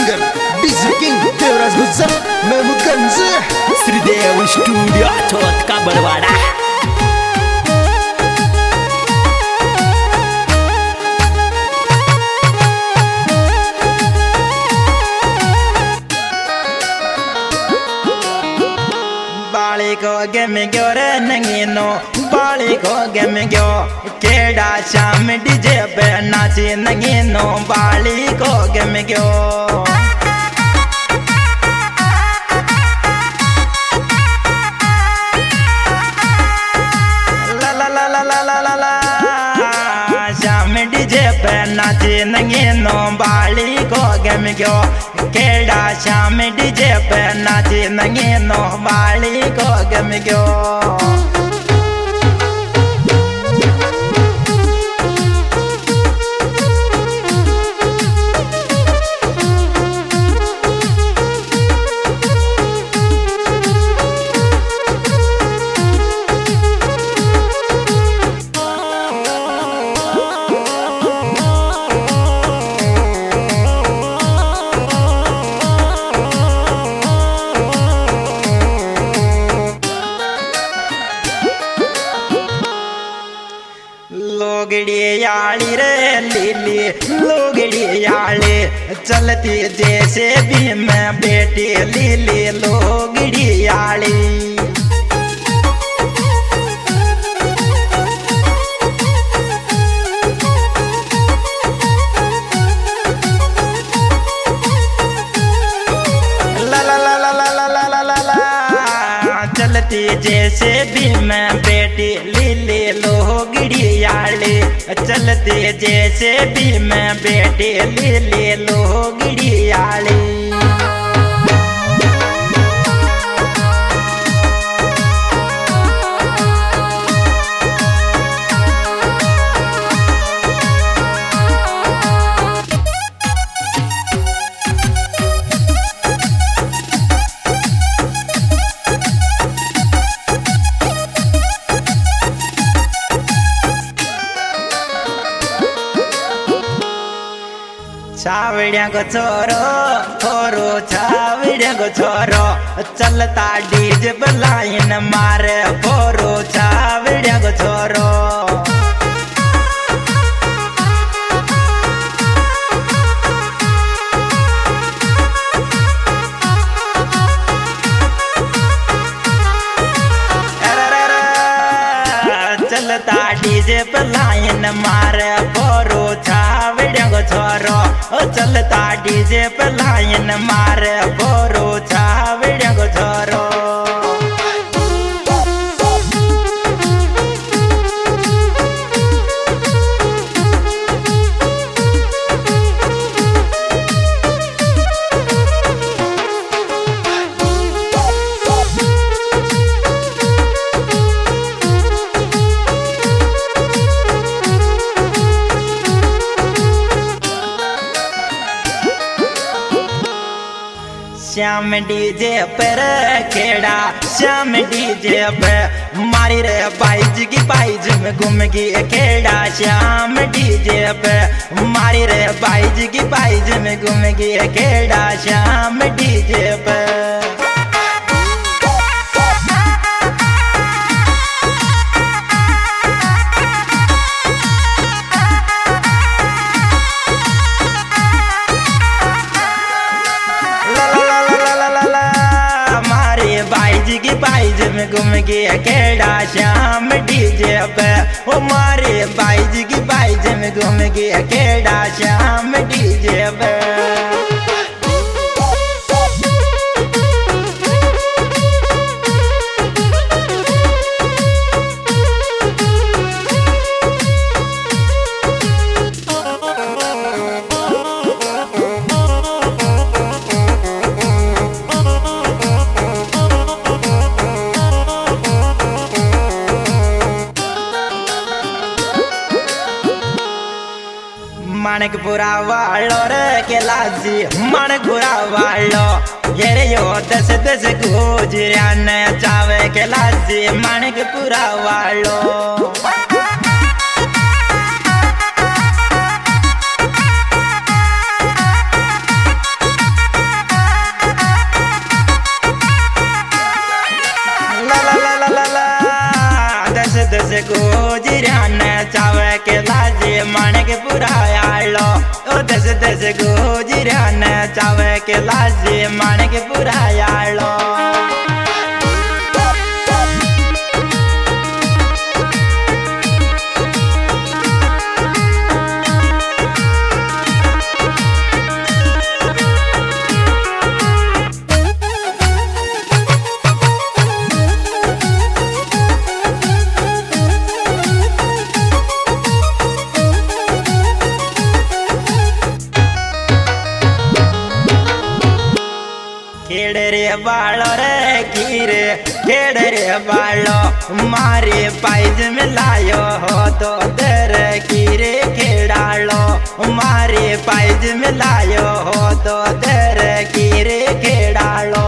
Singer DJ king Devraj Gujjar Mahmudganj Shridev studio Chauth का बड़वाड़ा। बाली को game गयो रे नंगीनो बाली को गेम गयो केड़ा शाम डीजे पे नाची नंगीनो बाली को गेम गयो। ला ला ला ला ला ला ला ला शाम डीजे पे नाची नंगीनो बाली को गेम गयो केड़ा शाम डीजे पे नाची नंगीनो बाली को गेम गयो। लोगड़ी आली रे लीली लोगड़ी आली चलती जैसे भी मैं बेटी लीली लोगड़ी आली। ला ला ला ला ला ला ला ला ला ला चलती जैसे भी मैं बेटी लीली लोगड़ी आली चलती जैसे भी मैं बेटी लीली लोगड़ी आली। छावड़िया को छोरो छोरो छावड़िया को छोरो चलता डीजे बलाइन मारे फोरो छावड़िया को छोरो। चलता डीजे बलाइन मारे फोरो छावड़िया को छोरो चलता डीजे पे लाइन मारे बोरो छावड़िया को छोरो। श्याम डीजे पर खेड़ा श्याम डीजे पे मारी रे बाइज की बाइज में घूम गई खेड़ा श्याम डीजे पे मारी रे बाइज की बाइज में घूम गई खेड़ा श्याम डीजे पे। की बाइज में घूम गया केड़ा श्याम डीजे पे ओ मारे बाइज की बाइज में घूम गया केड़ा श्याम डीजे पे। माणकपुरा वालो रे केलाजी माणकपुरा वालो ये रे यो दस दस गुजरिया ने चावे केलाजी माणकपुरा वालो। से गुजरा न चावे के लाजे मान के पुरायालो खेड़े बालो रे कीरे खेड़े बालो मारे पाइज में लायो हो तो दर कीरे खेड़ालो मारे पाइज में लायो हो तो दर कीरे खेड़ालो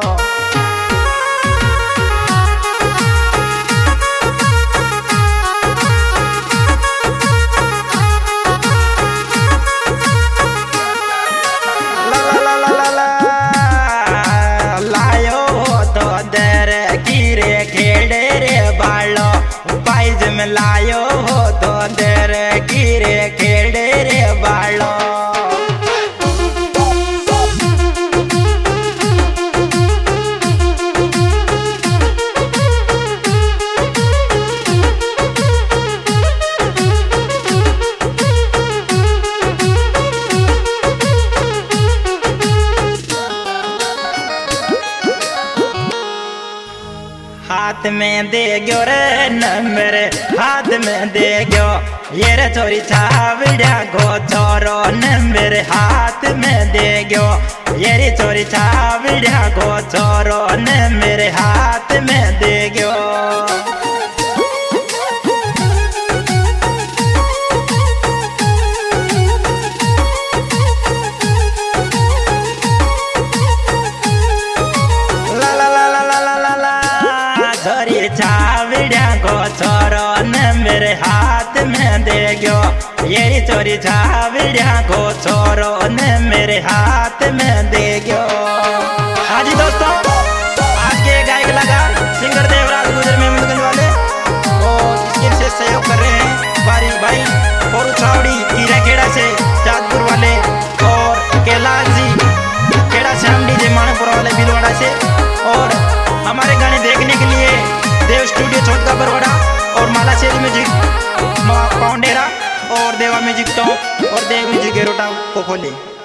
में लायो हो तो देर कीरे खेड़े रे बालो हाथ में दे गयो रे नंबर हाथ में दे गयो ये रे छोरी छावड़ा गो छोरो नंबर हाथ में दे गयो ये रे छोरी छावड़ा गो छोरो नंबर हाथ में दे गयो छावड़ा को छोरो नंबर हाथ में दे गयो ये चोरी छावड़ा को छोरो नंबर हाथ में दे गयो। हाँ जी दोस्तों, आज के गायक लगा सिंगर देवराज गुजर मेमनगंज वाले और इसके से सहयोग कर रहे हैं बारी भाई और छावड़ी कीरा खेड़ा से चाँदपुर वाले और कैलाश जी खेड़ा श्याम डीजे मानपुर वाले भीलवाड़ा से और हमारे गाने देखने के लिए देव स्टूडियो चौथा बरवाड़ा और माला शेरी म्यूजिक पाउंडेरा और देवा म्यूजिक टॉप और देव म्यूजिक एरोटा को खोले।